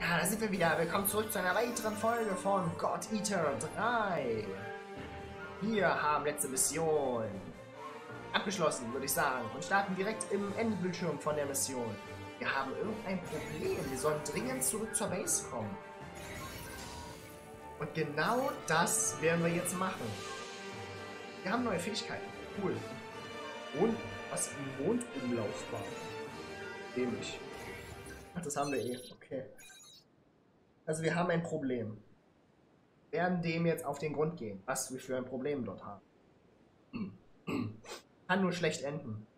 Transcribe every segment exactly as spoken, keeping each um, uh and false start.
Ja, da sind wir wieder. Willkommen zurück zu einer weiteren Folge von God Eater drei. Wir haben letzte Mission abgeschlossen, würde ich sagen, und starten direkt im Endbildschirm von der Mission. Wir haben irgendein Problem. Wir sollen dringend zurück zur Base kommen. Und genau das werden wir jetzt machen. Wir haben neue Fähigkeiten. Cool. Und was im Mondumlauf war. Dämlich. Ach, das haben wir eh. Okay. Also wir haben ein Problem. Wir werden dem jetzt auf den Grund gehen, was wir für ein Problem dort haben. Kann nur schlecht enden.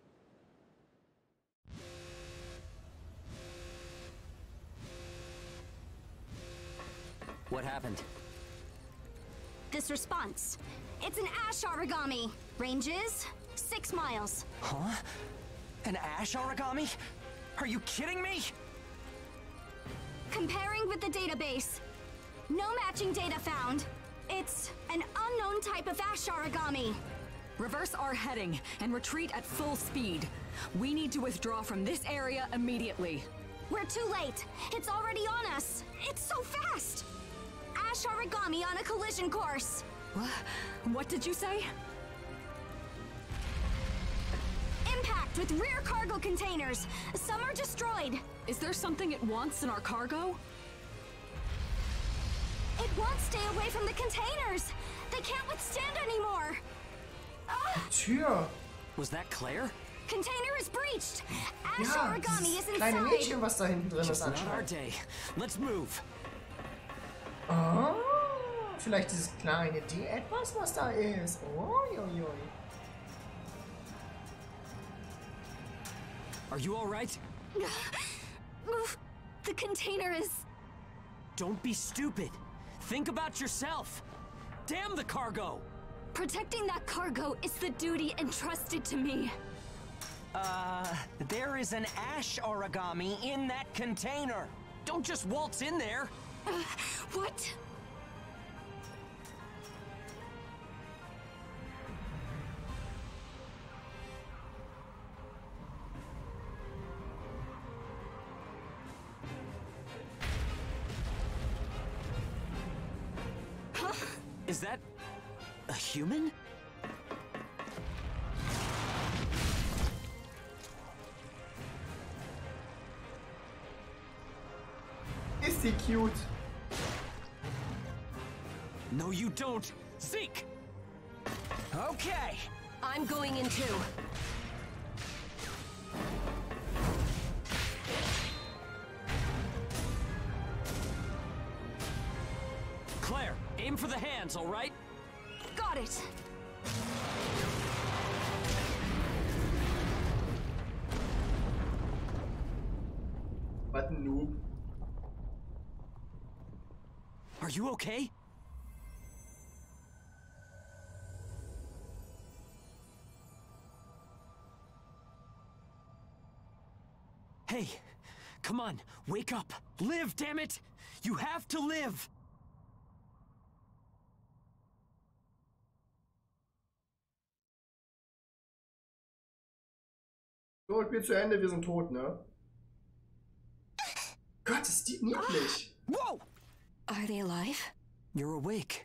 What happened? This response. It's an ash origami. Range is six miles. Huh? An ash origami? Are you kidding me? Comparing with the database. No matching data found. It's an unknown type of ash origami. Reverse our heading and retreat at full speed. We need to withdraw from this area immediately. We're too late. It's already on us. It's so fast. Ash origami on a collision course. What? What did you say? Impact with rear cargo containers. Some are destroyed. Is there something it wants in our cargo? It won't stay away from the containers. They can't withstand anymore. Ah! Tür. Was that Claire? Container is breached. Ash Ja, origami is dieses kleine inside. Mädchen, was da hinten drin ist Just not our anscheinend. day. Let's move. Oh, vielleicht dieses kleine D etwas, was da ist. Oh, jo, jo. Are you all right? The container is... Don't be stupid. Think about yourself. Damn the cargo. Protecting that cargo is the duty entrusted to me. Uh, there is an ash origami in that container. Don't just waltz in there. Uh, what? Huh? Is that a human? Ist sie cute. No, you don't. Zeke! Okay. I'm going in too. Claire, aim for the hands, all right? Got it. Was ein Noob. Are you okay? Hey, come on, wake up. Live, damn it! You have to live! So, Spiel zu Ende, wir sind tot, ne? Gott, ist die niedlich. Whoa! Are they alive? You're awake.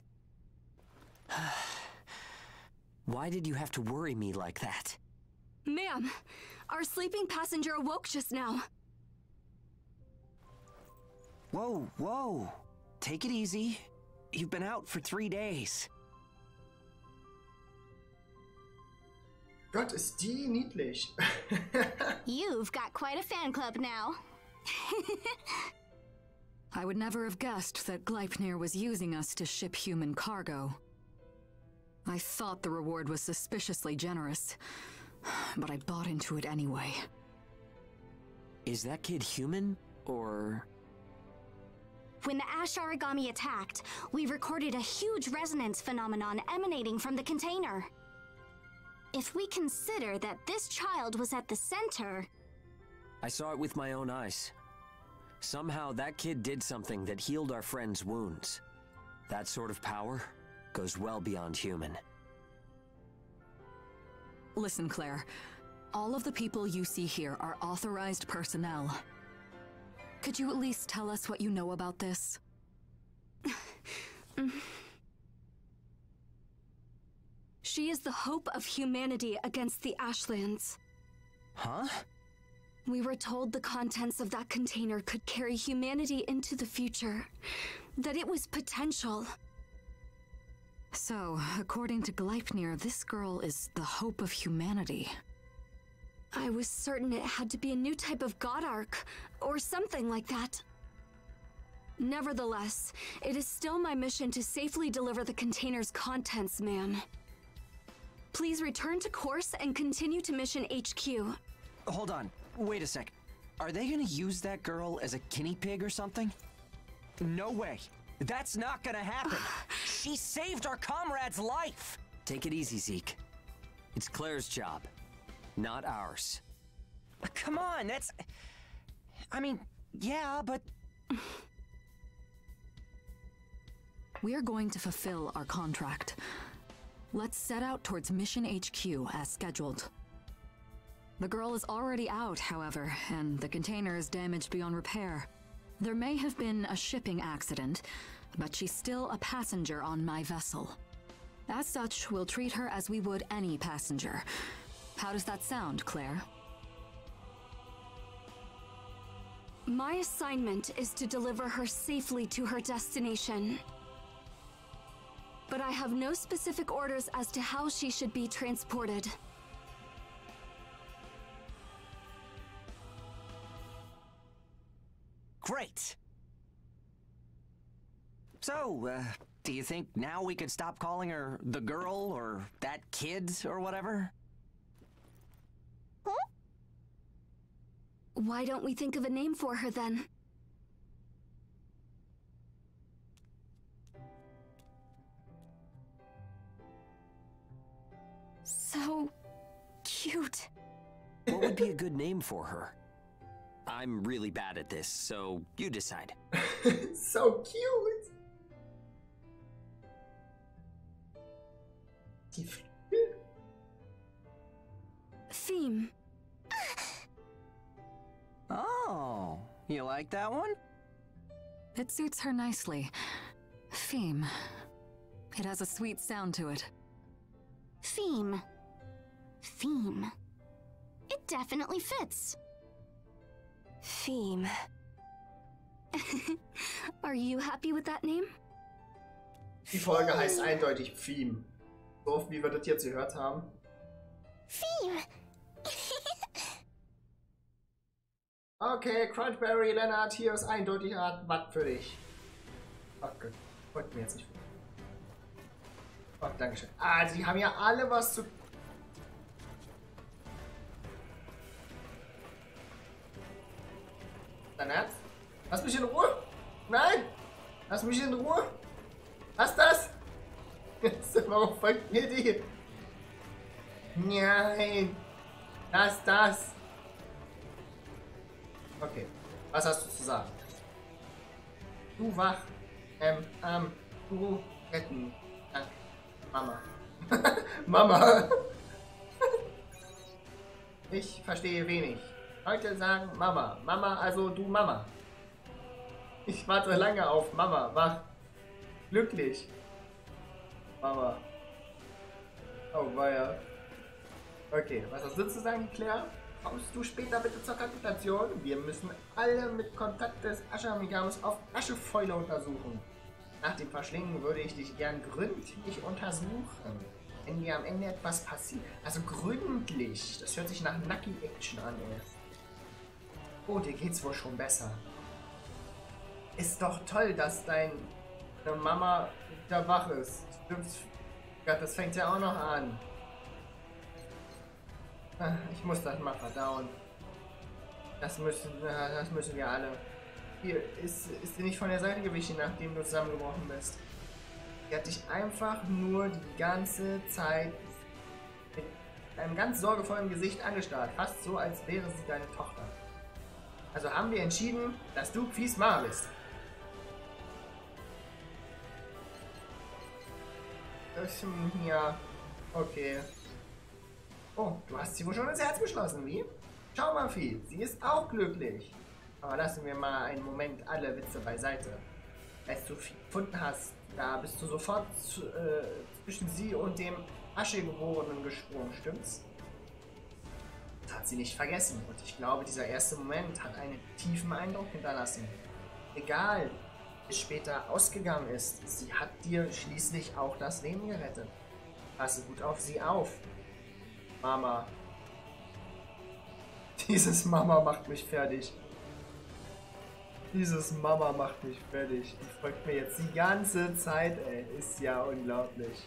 Why did you have to worry me like that? Ma'am, our sleeping passenger awoke just now. Whoa, whoa. Take it easy. You've been out for three days. Gott, ist die niedlich. You've got quite a fan club now. I would never have guessed that Gleipnir was using us to ship human cargo. I thought the reward was suspiciously generous, but I bought into it anyway. Is that kid human, or...? When the ash origami attacked, we recorded a huge resonance phenomenon emanating from the container. If we consider that this child was at the center... I saw it with my own eyes. Somehow that kid did something that healed our friend's wounds. That sort of power goes well beyond human. Listen, Claire. All of the people you see here are authorized personnel. Could you at least tell us what you know about this? She is the hope of humanity against the Ashlands. Huh? We were told the contents of that container could carry humanity into the future. That it was potential. So, according to Gleipnir, this girl is the hope of humanity. I was certain it had to be a new type of god arc, or something like that. Nevertheless, it is still my mission to safely deliver the container's contents, ma'am. Please return to course and continue to Mission H Q. Hold on, wait a sec. Are they gonna use that girl as a guinea pig or something? No way. That's not gonna happen. She saved our comrade's life. Take it easy, Zeke. It's Claire's job, not ours. Come on, that's... I mean, yeah, but... We are going to fulfill our contract. Let's set out towards Mission H Q as scheduled. The girl is already out, however, and the container is damaged beyond repair. There may have been a shipping accident, but she's still a passenger on my vessel. As such, we'll treat her as we would any passenger. How does that sound, Claire? My assignment is to deliver her safely to her destination. But I have no specific orders as to how she should be transported. Great! So, uh, do you think now we could stop calling her the girl, or that kid, or whatever? Huh? Why don't we think of a name for her, then? So... cute. What would be a good name for her? I'm really bad at this, so you decide. So cute! Theme. Oh, you like that one? It suits her nicely. Theme. It has a sweet sound to it. Theme. Theme. It definitely fits. Theme. Are you happy with that name? Die Folge heißt eindeutig Theme. So oft wie wir das jetzt gehört haben. Theme. Okay, Crunchberry, Lennart, hier ist eindeutig was für dich. Oh Gott, wollte mir jetzt nicht. Oh, dankeschön. Ah, sie haben ja alle was zu... Dein Ernst? Lass mich in Ruhe! Nein! Lass mich in Ruhe! Was ist das? Warum folgt mir die? Nein! Lass das! Okay, was hast du zu sagen? Du wach, ähm, ähm, du retten. Danke. Mama. Mama! Ich verstehe wenig. Leute sagen Mama. Mama, also du Mama. Ich warte lange auf Mama. Wach. Glücklich. Mama. Oh, weia. Okay, was hast du zu sagen, Claire? Kommst du später bitte zur Kapitulation? Wir müssen alle mit Kontakt des Asche-Amigamus auf Aschefäule untersuchen. Nach dem Verschlingen würde ich dich gern gründlich untersuchen. Wenn dir am Ende etwas passiert. Also gründlich. Das hört sich nach Nucky Action an, ey. Oh, dir geht's wohl schon besser. Ist doch toll, dass deine Mama wieder wach ist. Stimmt. Gott, das fängt ja auch noch an. Ich muss das mal verdauen. Das müssen, das müssen wir alle. Hier, ist, ist sie nicht von der Seite gewichen, nachdem du zusammengebrochen bist? Sie hat dich einfach nur die ganze Zeit mit einem ganz sorgevollen Gesicht angestarrt. Fast so, als wäre sie deine Tochter. Also haben wir entschieden, dass du Pfis Mama bist. Das, ja, okay. Oh, du hast sie wohl schon ins Herz geschlossen, wie? Schau mal, Phi, sie ist auch glücklich. Aber lassen wir mal einen Moment alle Witze beiseite. Als du viel gefunden hast, da bist du sofort zu, äh, zwischen sie und dem Aschegeborenen gesprungen, stimmt's? Das hat sie nicht vergessen und ich glaube, dieser erste Moment hat einen tiefen Eindruck hinterlassen. Egal, wie es später ausgegangen ist, sie hat dir schließlich auch das Leben gerettet. Passe gut auf sie auf. Mama. Dieses Mama macht mich fertig. Dieses Mama macht mich fertig. Die folgt mir jetzt die ganze Zeit, ey. Ist ja unglaublich.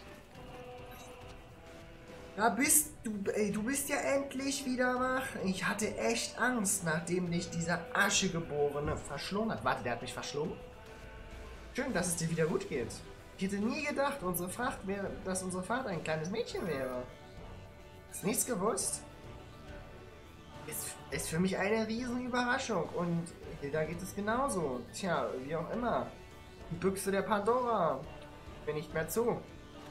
Da bist du, ey, du bist ja endlich wieder wach. Ich hatte echt Angst, nachdem dich dieser Aschegeborene verschlungen hat. Warte, der hat mich verschlungen? Schön, dass es dir wieder gut geht. Ich hätte nie gedacht, unsere Fracht wäre, dass unsere Fahrt ein kleines Mädchen wäre. Hast nichts gewusst? Ist, ist für mich eine riesen Überraschung und da geht es genauso. Tja, wie auch immer. Die Büchse der Pandora. Mir nicht mehr zu.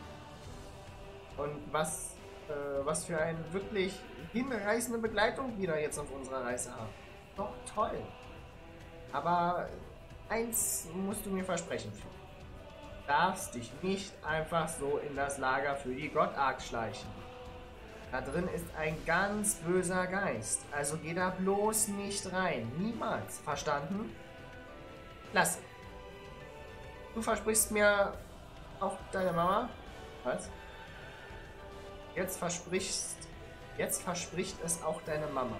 Und was, äh, was für eine wirklich hinreißende Begleitung wir jetzt auf unserer Reise haben. Doch toll. Aber eins musst du mir versprechen. Du darfst dich nicht einfach so in das Lager für die Gottark schleichen. Da drin ist ein ganz böser Geist. Also geh da bloß nicht rein. Niemals. Verstanden? Klasse. Du versprichst mir auch deine Mama? Was? Jetzt versprichst... Jetzt verspricht es auch deine Mama.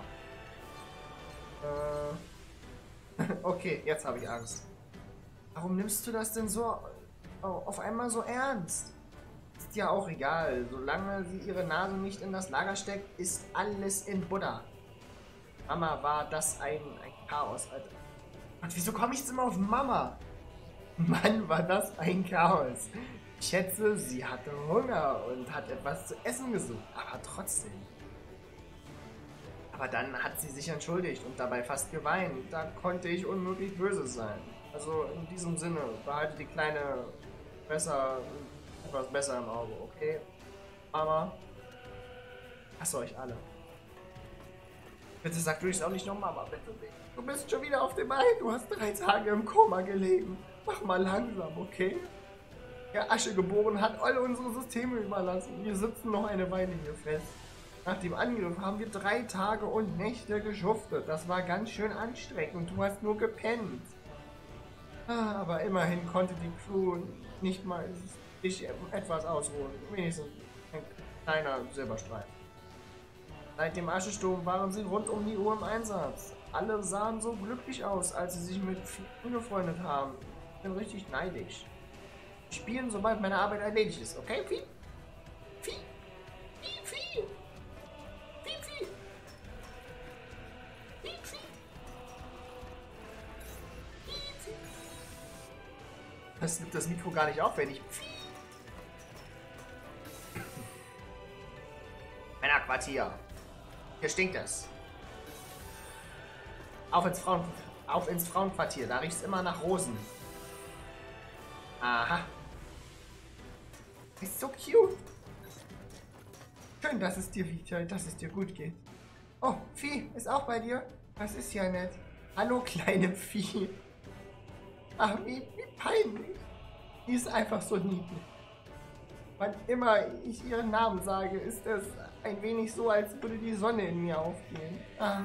Äh... Okay, jetzt habe ich Angst. Warum nimmst du das denn so auf einmal so ernst? Ist ja auch egal. Solange sie ihre Nase nicht in das Lager steckt, ist alles in Buddha. Mama, war das ein, ein Chaos, Alter. Und wieso komme ich jetzt immer auf Mama? Mann, war das ein Chaos. Ich schätze, sie hatte Hunger und hat etwas zu essen gesucht. Aber trotzdem. Aber dann hat sie sich entschuldigt und dabei fast geweint. Da konnte ich unmöglich böse sein. Also in diesem Sinne, behalte die Kleine besser, etwas besser im Auge, okay? Mama, hasse euch alle. Bitte sag du auch nicht noch Mama, bitte nicht. Du bist schon wieder auf dem Bein, du hast drei Tage im Koma gelegen. Mach mal langsam, okay? Der Aschegeboren hat alle unsere Systeme überlassen. Wir sitzen noch eine Weile hier fest. Nach dem Angriff haben wir drei Tage und Nächte geschuftet. Das war ganz schön anstrengend und du hast nur gepennt. Ah, aber immerhin konnte die Crew nicht mal sich etwas ausruhen. Wenigstens ein kleiner Silberstreifen. Seit dem Aschesturm waren sie rund um die Uhr im Einsatz. Alle sahen so glücklich aus, als sie sich mit Vieh angefreundet haben. Ich bin richtig neidisch. Spielen, sobald meine Arbeit erledigt ist, okay, Vieh? Vieh! Vieh, Vieh! Vieh, Vieh! Vieh, Vieh! Vieh, Vieh! Das nimmt das Mikro gar nicht auf, wenn ich Vieh! Männerquartier! Hier stinkt es! Auf ins, Frauen, auf ins Frauenquartier, da riecht es immer nach Rosen. Aha. Ist so cute. Schön, dass es dir wieder, dass es dir gut geht. Oh, Vieh ist auch bei dir. Das ist ja nett. Hallo, kleine Vieh. Ach, wie, wie peinlich. Die ist einfach so niedlich. Wann immer ich ihren Namen sage, ist es ein wenig so, als würde die Sonne in mir aufgehen. Ah.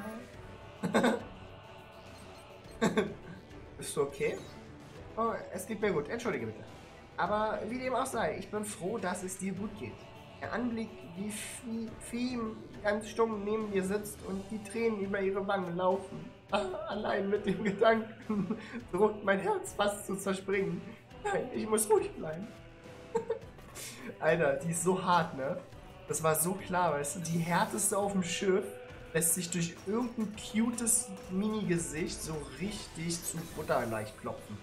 Bist du okay? Oh, es geht mir gut. Entschuldige bitte. Aber wie dem auch sei, ich bin froh, dass es dir gut geht. Der Anblick, wie Vieh, Vieh ganz stumm neben dir sitzt und die Tränen über ihre Wangen laufen. Allein mit dem Gedanken droht mein Herz fast zu zerspringen. Nein, ich muss ruhig bleiben. Alter, die ist so hart, ne? Das war so klar, weißt du? Die härteste auf dem Schiff lässt sich durch irgendein cutes Mini-Gesicht so richtig zu Butter leicht klopfen.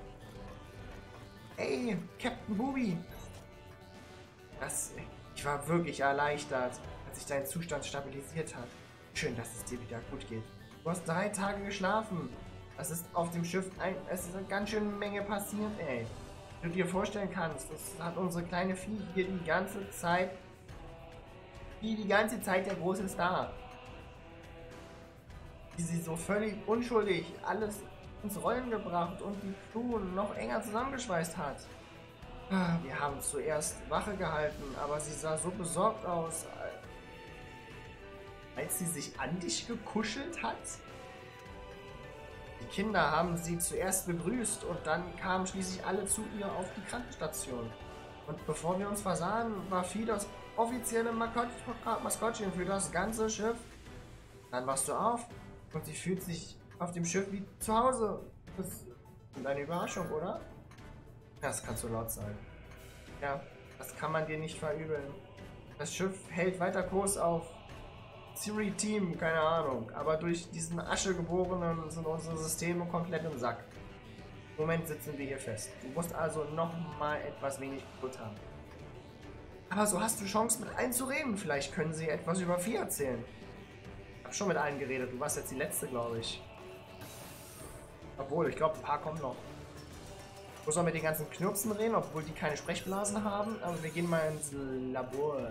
Ey, Captain Booby! Das, ich war wirklich erleichtert, als sich dein Zustand stabilisiert hat. Schön, dass es dir wieder gut geht. Du hast drei Tage geschlafen. Das ist auf dem Schiff ein, es ist eine ganz schöne Menge passiert, ey. Wie du dir vorstellen kannst, das hat unsere kleine Vieh hier die ganze Zeit, die die ganze Zeit der große Star. wie sie so völlig unschuldig alles ins Rollen gebracht und die Crew noch enger zusammengeschweißt hat. Wir haben zuerst Wache gehalten, aber sie sah so besorgt aus, als sie sich an dich gekuschelt hat. Die Kinder haben sie zuerst begrüßt und dann kamen schließlich alle zu ihr auf die Krankenstation. Und bevor wir uns versahen, war Vieh das offizielle Maskottchen für das ganze Schiff. Dann wachst du auf und sie fühlt sich auf dem Schiff wie zu Hause. Das ist eine Überraschung, oder? Das kann so laut sein. Ja, das kann man dir nicht verübeln. Das Schiff hält weiter Kurs auf Siri Team, keine Ahnung. Aber durch diesen Aschegeborenen sind unsere Systeme komplett im Sack. Im Moment sitzen wir hier fest. Du musst also noch mal etwas wenig Geduld haben. Aber so hast du Chance, mit allen zu reden. Vielleicht können sie etwas über Vieh erzählen. Ich hab schon mit allen geredet. Du warst jetzt die Letzte, glaube ich. Obwohl, ich glaube, ein paar kommen noch. Ich muss auch mit den ganzen Knirpsen reden, obwohl die keine Sprechblasen haben. Aber wir gehen mal ins Labor.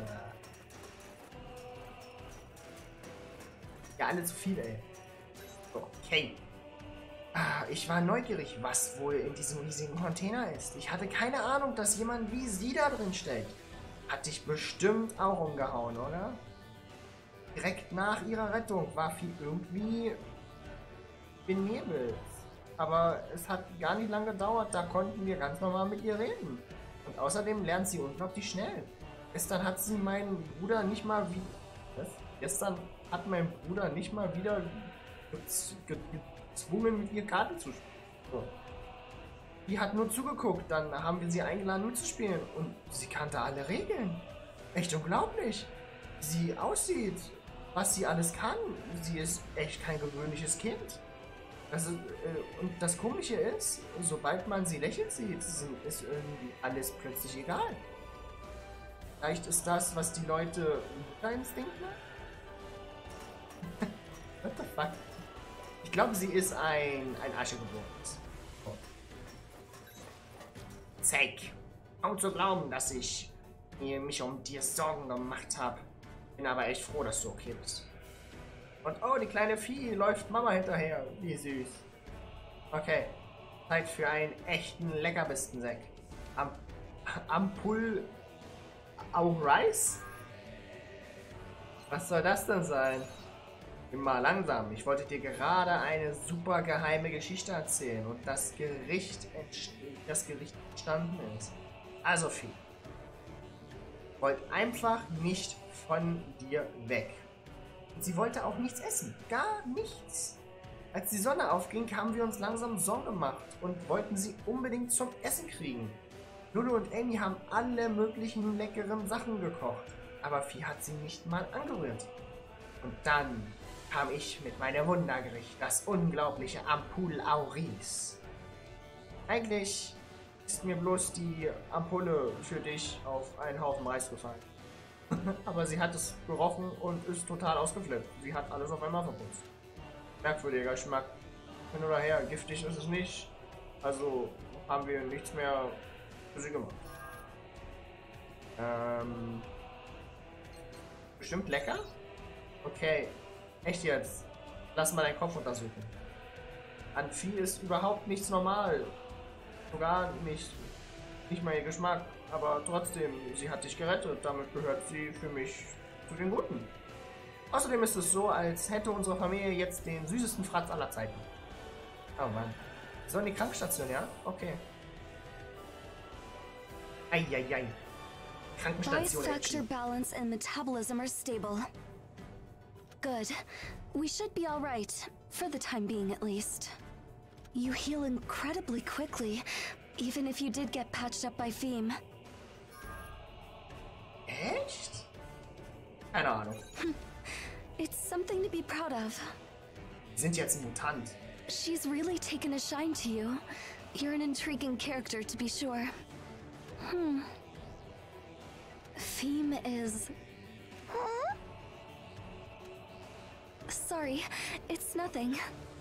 Ja, alle zu viel, ey. Okay. Ah, ich war neugierig, was wohl in diesem riesigen Container ist. Ich hatte keine Ahnung, dass jemand wie sie da drin steckt. Hat dich bestimmt auch umgehauen, oder? Direkt nach ihrer Rettung war Vieh irgendwie benebelt. Aber es hat gar nicht lange gedauert, da konnten wir ganz normal mit ihr reden. Und außerdem lernt sie unglaublich schnell. Gestern hat sie meinen Bruder nicht mal wie... Was? Gestern hat mein Bruder nicht mal wieder gez ge gezwungen, mit ihr Karten zu spielen. So. Die hat nur zugeguckt, dann haben wir sie eingeladen mitzuspielen und sie kannte alle Regeln. Echt unglaublich. Wie sie aussieht, was sie alles kann. Sie ist echt kein gewöhnliches Kind. Also, äh, und das Komische ist, sobald man sie lächeln sieht, ist irgendwie alles plötzlich egal. Vielleicht ist das, was die Leute Instinkt machen? What the fuck? Ich glaube, sie ist ein, ein Aschegeborenes. Oh. Zack. Kaum zu glauben, dass ich mir mich um dir Sorgen gemacht habe. Bin aber echt froh, dass du okay bist. Und oh, die kleine Vieh läuft Mama hinterher. Wie süß. Okay. Zeit für einen echten Leckerbissen-Sack. Am Ampul au Rice? Was soll das denn sein? Immer langsam. Ich wollte dir gerade eine super geheime Geschichte erzählen und das Gericht, das Gericht entstanden ist. Also Vieh. Wollt einfach nicht von dir weg. Und sie wollte auch nichts essen. Gar nichts. Als die Sonne aufging, haben wir uns langsam Sorgen gemacht und wollten sie unbedingt zum Essen kriegen. Lulu und Amy haben alle möglichen leckeren Sachen gekocht. Aber Vieh hat sie nicht mal angerührt. Und dann kam ich mit meinem Wundergericht, das unglaubliche Ampul au Rice. Eigentlich ist mir bloß die Ampulle für dich auf einen Haufen Reis gefallen. Aber sie hat es gerochen und ist total ausgeflippt. Sie hat alles auf einmal verputzt. Merkwürdiger Geschmack. Hin oder her, giftig ist es nicht. Also haben wir nichts mehr für sie gemacht. Ähm... Bestimmt lecker? Okay. Echt jetzt? Lass mal deinen Kopf untersuchen. An Vieh ist überhaupt nichts normal. Sogar nicht. Nicht mal ihr Geschmack. Aber trotzdem, sie hat dich gerettet. Damit gehört sie für mich zu den Guten. Außerdem ist es so, als hätte unsere Familie jetzt den süßesten Fratz aller Zeiten. Oh Mann. So in die Krankenstation, ja? Okay. Eieiei. Krankenstation. Body structure, balance, and metabolism are stable. Good. We should be all right. For the time being, at least. You heal incredibly quickly, even if you did get patched up by Feem. Echt? Keine Ahnung. It's something to be proud of. Wir sind jetzt ein Mutant. She's really taken a shine to you. You're an intriguing character, to be sure. Hmm. Feem is... Huh? Sorry, it's nothing.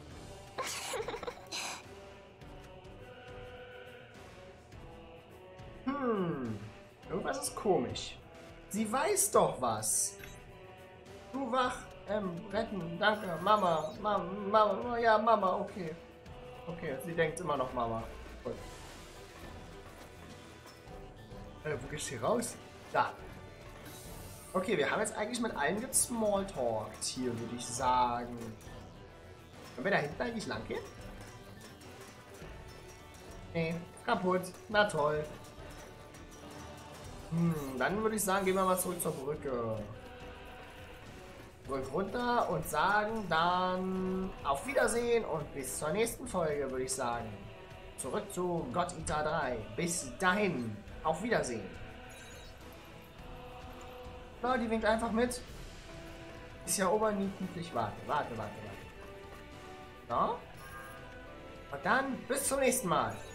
Hm, irgendwas ist komisch. Sie weiß doch was. Du wach, Ähm, retten, danke, Mama, Mama, Mama, ja, Mama, okay. Okay, sie denkt immer noch Mama. Gut. Äh, wo geht's hier raus? Da. Okay, wir haben jetzt eigentlich mit allen gesmalltalkt hier, würde ich sagen. Können wir da hinten eigentlich lang gehen? Nee, kaputt. Na toll. Hm, dann würde ich sagen, gehen wir mal zurück zur Brücke. Zurück runter und sagen dann auf Wiedersehen und bis zur nächsten Folge, würde ich sagen. Zurück zu God Eater drei. Bis dahin. Auf Wiedersehen. So, die winkt einfach mit. Ist ja oberniedlich. Warte, warte, warte, warte. So. Und dann bis zum nächsten Mal.